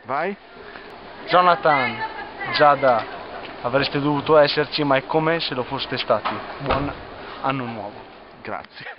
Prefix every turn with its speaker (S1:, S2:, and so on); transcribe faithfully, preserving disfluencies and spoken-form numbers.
S1: Vai.
S2: Jonathan, Giada, avreste dovuto esserci, ma è come se lo foste stati. Buon anno nuovo.
S1: Grazie.